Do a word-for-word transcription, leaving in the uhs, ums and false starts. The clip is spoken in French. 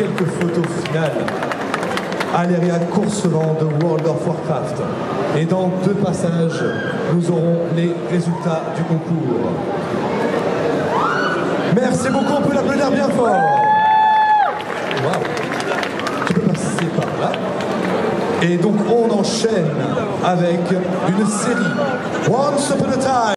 quelques photos finales. Aléria Courcevent de World of Warcraft. Et dans deux passages, nous aurons les résultats du concours. Merci beaucoup, on peut l'applaudir bien fort. Waouh. Tu peux passer par là. Et donc on enchaîne avec une série Once Upon a Time.